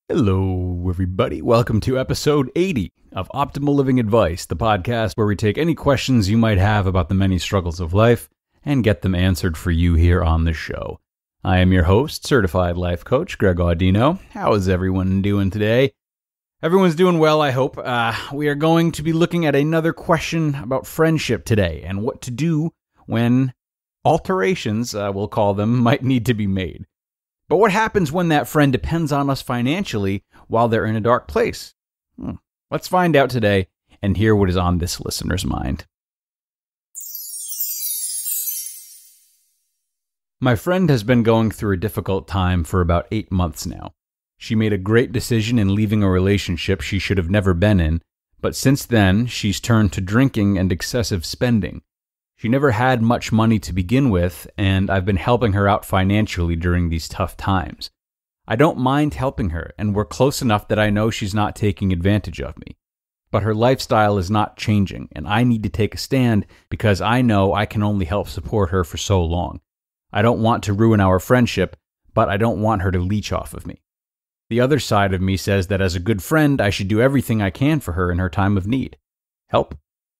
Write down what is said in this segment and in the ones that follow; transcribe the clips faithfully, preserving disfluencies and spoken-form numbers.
Hello, everybody. Welcome to episode eighty of Optimal Living Advice, the podcast where we take any questions you might have about the many struggles of life and get them answered for you here on the show. I am your host, certified life coach, Greg Audino. How is everyone doing today? Everyone's doing well, I hope. Uh, we are going to be looking at another question about friendship today and what to do when alterations, uh, we'll call them, might need to be made. But what happens when that friend depends on us financially while they're in a dark place? Hmm. Let's find out today and hear what is on this listener's mind. My friend has been going through a difficult time for about eight months now. She made a great decision in leaving a relationship she should have never been in, but since then, she's turned to drinking and excessive spending. She never had much money to begin with, and I've been helping her out financially during these tough times. I don't mind helping her, and we're close enough that I know she's not taking advantage of me. But her lifestyle is not changing, and I need to take a stand because I know I can only help support her for so long. I don't want to ruin our friendship, but I don't want her to leech off of me. The other side of me says that as a good friend, I should do everything I can for her in her time of need. Help?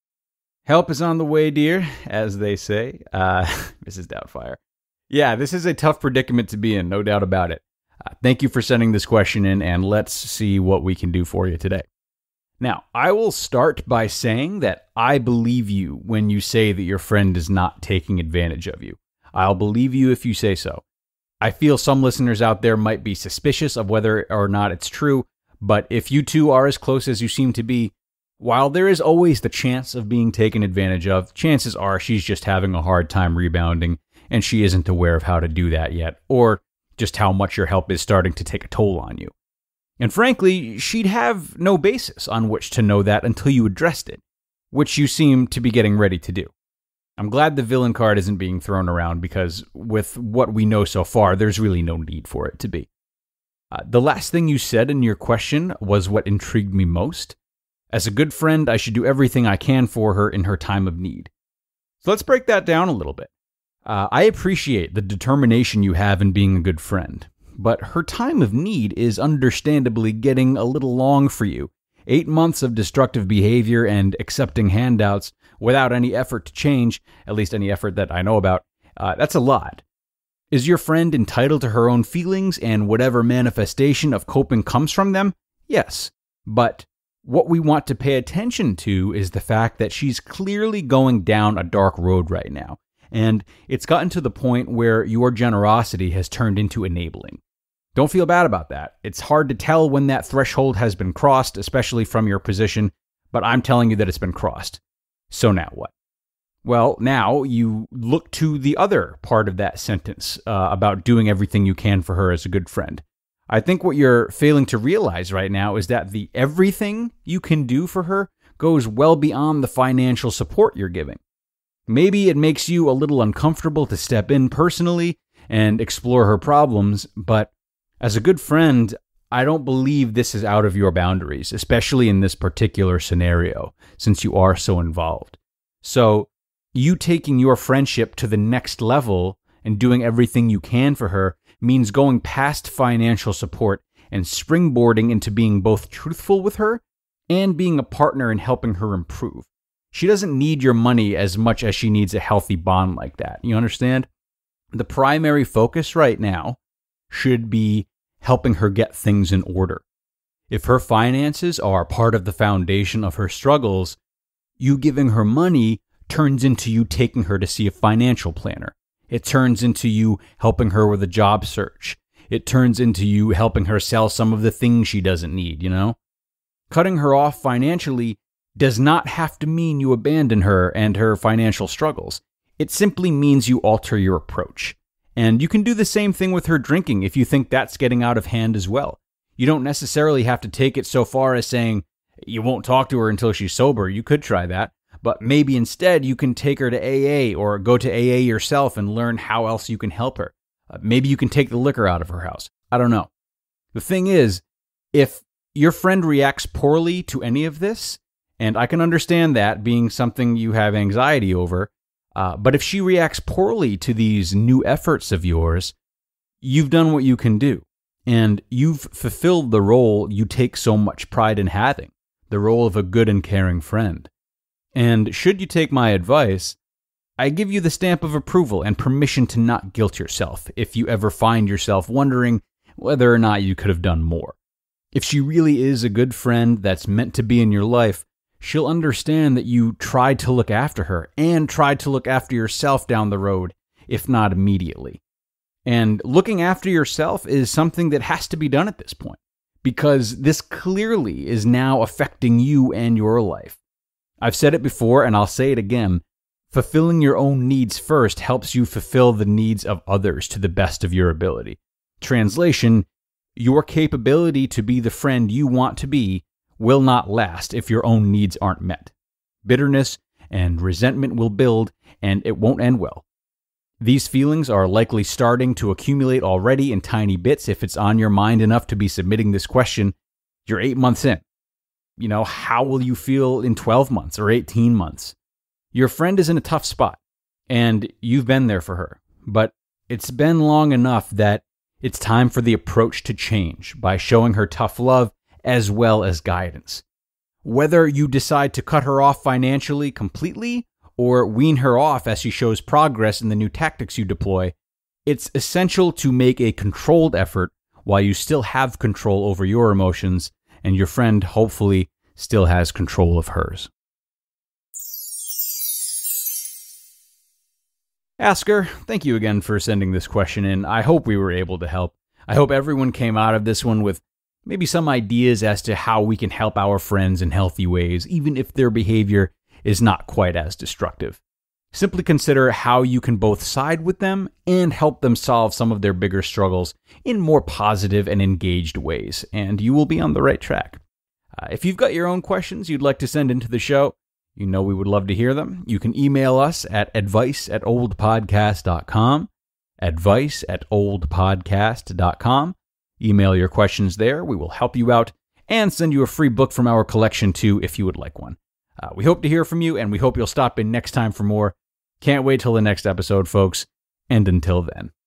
Help is on the way, dear, as they say. Uh, Missus Doubtfire. Yeah, this is a tough predicament to be in, no doubt about it. Uh, thank you for sending this question in, and let's see what we can do for you today. Now, I will start by saying that I believe you when you say that your friend is not taking advantage of you. I'll believe you if you say so. I feel some listeners out there might be suspicious of whether or not it's true, but if you two are as close as you seem to be, while there is always the chance of being taken advantage of, chances are she's just having a hard time rebounding, and she isn't aware of how to do that yet, or just how much your help is starting to take a toll on you. And frankly, she'd have no basis on which to know that until you addressed it, which you seem to be getting ready to do. I'm glad the villain card isn't being thrown around because with what we know so far, there's really no need for it to be. Uh, the last thing you said in your question was what intrigued me most. As a good friend, I should do everything I can for her in her time of need. So let's break that down a little bit. Uh, I appreciate the determination you have in being a good friend, but her time of need is understandably getting a little long for you. Eight months of destructive behavior and accepting handouts without any effort to change, at least any effort that I know about, uh, that's a lot. Is your friend entitled to her own feelings and whatever manifestation of coping comes from them? Yes, but what we want to pay attention to is the fact that she's clearly going down a dark road right now, and it's gotten to the point where your generosity has turned into enabling. Don't feel bad about that. It's hard to tell when that threshold has been crossed, especially from your position, but I'm telling you that it's been crossed. So now what? Well, now you look to the other part of that sentence uh, about doing everything you can for her as a good friend. I think what you're failing to realize right now is that the everything you can do for her goes well beyond the financial support you're giving. Maybe it makes you a little uncomfortable to step in personally and explore her problems, but as a good friend, I don't believe this is out of your boundaries, especially in this particular scenario, since you are so involved. So, you taking your friendship to the next level and doing everything you can for her means going past financial support and springboarding into being both truthful with her and being a partner in helping her improve. She doesn't need your money as much as she needs a healthy bond like that. You understand? The primary focus right now should be helping her get things in order. If her finances are part of the foundation of her struggles, you giving her money turns into you taking her to see a financial planner. It turns into you helping her with a job search. It turns into you helping her sell some of the things she doesn't need, you know? Cutting her off financially does not have to mean you abandon her and her financial struggles. It simply means you alter your approach. And you can do the same thing with her drinking if you think that's getting out of hand as well. You don't necessarily have to take it so far as saying you won't talk to her until she's sober. You could try that. But maybe instead you can take her to A A or go to A A yourself and learn how else you can help her. Uh, maybe you can take the liquor out of her house. I don't know. The thing is, if your friend reacts poorly to any of this, and I can understand that being something you have anxiety over, uh, but if she reacts poorly to these new efforts of yours, you've done what you can do. And you've fulfilled the role you take so much pride in having, the role of a good and caring friend. And should you take my advice, I give you the stamp of approval and permission to not guilt yourself if you ever find yourself wondering whether or not you could have done more. If she really is a good friend that's meant to be in your life, she'll understand that you tried to look after her and tried to look after yourself down the road, if not immediately. And looking after yourself is something that has to be done at this point, because this clearly is now affecting you and your life. I've said it before, and I'll say it again. Fulfilling your own needs first helps you fulfill the needs of others to the best of your ability. Translation, your capability to be the friend you want to be will not last if your own needs aren't met. Bitterness and resentment will build, and it won't end well. These feelings are likely starting to accumulate already in tiny bits. If it's on your mind enough to be submitting this question, you're eight months in. You know, how will you feel in twelve months or eighteen months? Your friend is in a tough spot, and you've been there for her, but it's been long enough that it's time for the approach to change by showing her tough love as well as guidance. Whether you decide to cut her off financially completely or wean her off as she shows progress in the new tactics you deploy, it's essential to make a controlled effort while you still have control over your emotions and your friend hopefully still has control of hers. Asker, thank you again for sending this question in. I hope we were able to help. I hope everyone came out of this one with maybe some ideas as to how we can help our friends in healthy ways, even if their behavior is not quite as destructive. Simply consider how you can both side with them and help them solve some of their bigger struggles in more positive and engaged ways, and you will be on the right track. Uh, if you've got your own questions you'd like to send into the show, you know we would love to hear them. You can email us at advice at oldpodcast dot com, advice at oldpodcast dot com. Email your questions there. We will help you out and send you a free book from our collection too if you would like one. Uh, we hope to hear from you, and we hope you'll stop in next time for more. Can't wait till the next episode, folks. And until then.